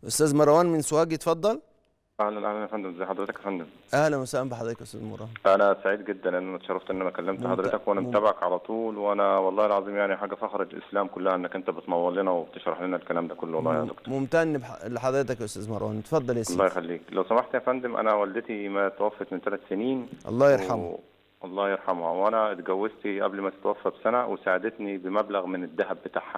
استاذ مروان من سوهاج، اتفضل. اهلا اهلا يا فندم، ازي حضرتك يا فندم؟ اهلا وسهلا بحضرتك يا استاذ مروان. انا سعيد جدا ان انا اتشرفت ان انا كلمت حضرتك، وانا متابعك على طول، وانا والله العظيم يعني حاجه فخر الاسلام كلها انك انت بتنور لنا وبتشرح لنا الكلام ده كله، والله يا دكتور. ممتن لحضرتك يا استاذ مروان، اتفضل يا الله سيدي. يخليك. لو سمحت يا فندم، انا والدتي ما توفت من 3 سنين. الله يرحمه. الله يرحمها. وانا اتجوزت قبل ما تتوفى بسنه، وساعدتني بمبلغ من الذهب بتاعها.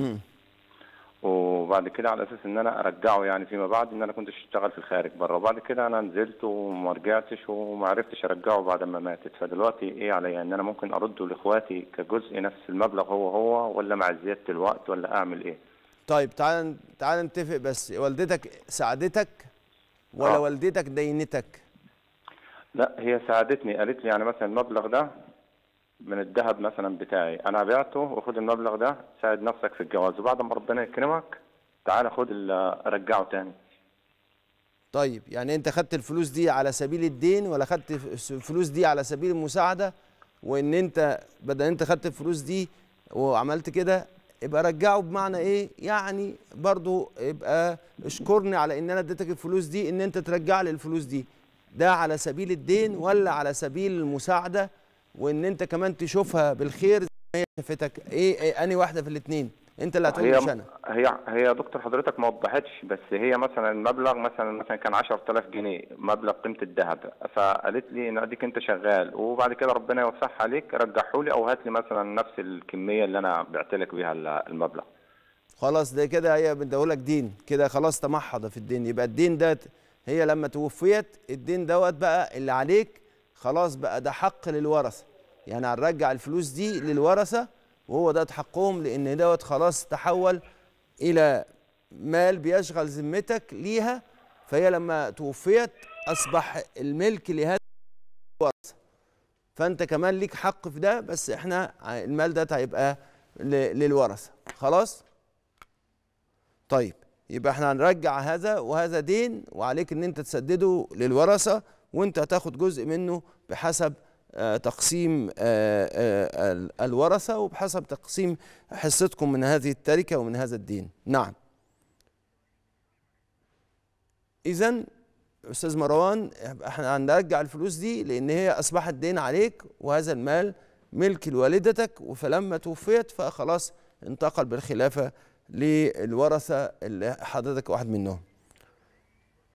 وبعد كده على اساس ان انا ارجعه يعني فيما بعد، ان انا كنت اشتغل في الخارج بره، وبعد كده انا نزلت وما رجعتش وما عرفتش ارجعه بعد ما ماتت. فدلوقتي ايه عليا؟ ان انا ممكن ارده لاخواتي كجزء نفس المبلغ هو ولا مع زياده الوقت، ولا اعمل ايه؟ طيب تعال نتفق بس. والدتك ساعدتك ولا والدتك دينتك؟ لا، هي ساعدتني، قالت لي يعني مثلا المبلغ ده من الذهب مثلا بتاعي انا بعته، وخد المبلغ ده ساعد نفسك في الجواز، وبعد ما ربنا يكرمك تعالى خد رجعه تاني. طيب يعني انت خدت الفلوس دي على سبيل الدين ولا خدت الفلوس دي على سبيل المساعده؟ وان انت بدل انت خدت الفلوس دي وعملت كده، يبقى رجعه. بمعنى ايه يعني؟ برضو يبقى اشكرني على ان انا اديتك الفلوس دي، ان انت ترجع لي الفلوس دي. ده على سبيل الدين ولا على سبيل المساعده، وان انت كمان تشوفها بالخير زي ما هي شافتك؟ ايه انهي واحده في الاثنين؟ انت اللي هتقول مش انا. هي يا دكتور حضرتك ما وضحتش، بس هي مثلا المبلغ مثلا كان 10000 جنيه مبلغ قيمه الذهب، فقالت لي ان اديك انت شغال وبعد كده ربنا يوسعها عليك رجعه لي، او هات لي مثلا نفس الكميه اللي انا بعت لك بيها المبلغ. خلاص ده كده هي بتديهولك دين كده، خلاص تمحض في الدين. يبقى الدين ده هي لما توفيت الدين دوت بقى اللي عليك، خلاص بقى ده حق للورثه. يعني هنرجع الفلوس دي للورثه، وهو ده حقهم، لان دوت خلاص تحول الى مال بيشغل ذمتك ليها. فهي لما توفيت اصبح الملك لهذا الورثه، فانت كمان ليك حق في ده، بس احنا المال ده هيبقى للورثه. خلاص طيب، يبقى احنا هنرجع هذا، وهذا دين وعليك ان انت تسدده للورثه، وانت هتاخد جزء منه بحسب تقسيم الورثه، وبحسب تقسيم حصتكم من هذه التركه ومن هذا الدين. نعم. اذا استاذ مروان، احنا هنرجع الفلوس دي لان هي اصبحت دين عليك، وهذا المال ملك لوالدتك، فلما توفيت فخلاص انتقل بالخلافه للورثه اللي حضرتك واحد منهم.